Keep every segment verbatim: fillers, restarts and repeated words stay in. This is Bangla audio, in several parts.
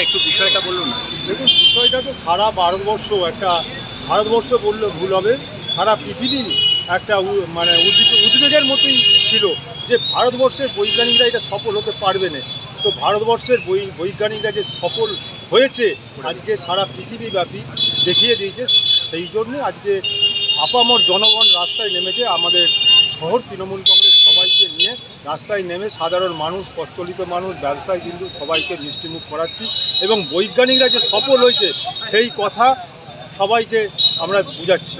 একটু বিষয়টা বলুন না। দেখুন, বিষয়টা তো সারা ভারতবর্ষ, একটা ভারতবর্ষ বললে ভুল হবে, সারা পৃথিবী একটা মানে উদ্বেগ উদ্বেগের মতোই ছিল যে ভারতবর্ষের বৈজ্ঞানিকরা এটা সফল হতে পারবে না। তো ভারতবর্ষের বৈ বৈজ্ঞানিকরা যে সফল হয়েছে আজকে সারা পৃথিবীব্যাপী দেখিয়ে দিয়েছে। সেই জন্যে আজকে আপামর জনগণ রাস্তায় নেমেছে। আমাদের শহর তৃণমূল কংগ্রেস সবাইকে নিয়ে রাস্তায় নেমে সাধারণ মানুষ, প্রচলিত মানুষ, ব্যবসায়ী বিন্দু সবাইকে মিষ্টিমুখ করাচ্ছি এবং বৈজ্ঞানিকরা যে সফল হয়েছে সেই কথা সবাইকে আমরা বুঝাচ্ছি।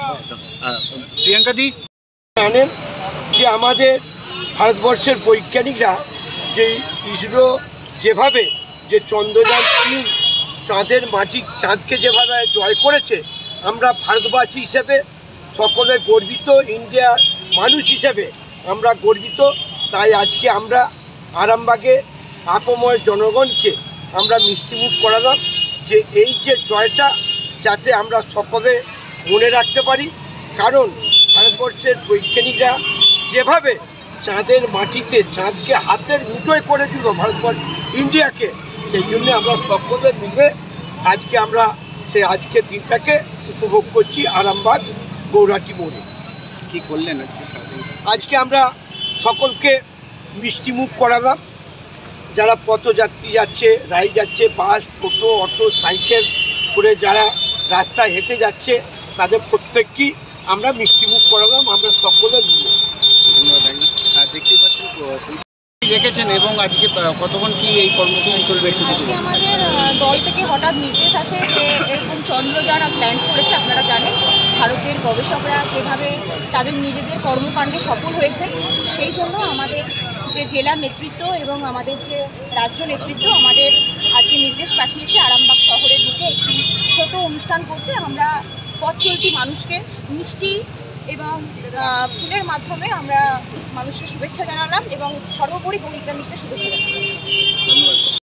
প্রিয়াঙ্কা দি জানেন যে আমাদের ভারতবর্ষের বৈজ্ঞানিকরা যে ইসরো যেভাবে যে চন্দ্রযান তিন চাঁদের মাটি চাঁদকে যেভাবে জয় করেছে, আমরা ভারতবাসী হিসেবে সকলে গর্বিত, ইন্ডিয়ার মানুষ হিসেবে আমরা গর্বিত। তাই আজকে আমরা আরামবাগে আপময় জনগণকে আমরা মিষ্টিমুখ করালাম যে এই যে জয়টা যাতে আমরা সকলে মনে রাখতে পারি। কারণ ভারতবর্ষের বৈজ্ঞানিকরা যেভাবে চাঁদের মাটিতে চাঁদকে হাতের মুঠোয় করে দিল ভারতবর্ষ ইন্ডিয়াকে, সেই জন্য আমরা সকলে মিলে আজকে আমরা সেই আজকের দিনটাকে উপভোগ করছি আরামবাগ গৌরাটি মোড়ে। কি করলেন আজকে আমরা সকলকে মিষ্টিমুখ করালাম। যারা পথযাত্রী যাচ্ছে, রাই যাচ্ছে, বাস, টোটো, অটো, সাইকেল করে যারা রাস্তায় হেঁটে যাচ্ছে, তাদের প্রত্যেককেই আমরা মিষ্টিমুখ করালাম আমরা সকলে মিলে। ধন্যবাদ। দেখতে পাচ্ছেন রেখেছেন এবং আজকে কতক্ষণ কি এই কর্মসূচি চলবে? আজকে আমাদের দল থেকে হঠাৎ নির্দেশ আসে যে এরকম চন্দ্রযান আজ ল্যান্ড করেছে। আপনারা জানেন ভারতের গবেষকরা যেভাবে তাদের নিজেদের কর্মকাণ্ডে সফল হয়েছে, সেই জন্য আমাদের যে জেলা নেতৃত্ব এবং আমাদের যে রাজ্য নেতৃত্ব আমাদের আজকে নির্দেশ পাঠিয়েছে আরামবাগ শহরের বুকে একটি ছোট অনুষ্ঠান করতে। আমরা পথ চলতি মানুষকে মিষ্টি এবং ফুলের মাধ্যমে আমরা মানুষকে শুভেচ্ছা জানালাম এবং সর্বোপরি বৈজ্ঞানিকদের শুভেচ্ছা জানালাম। ধন্যবাদ।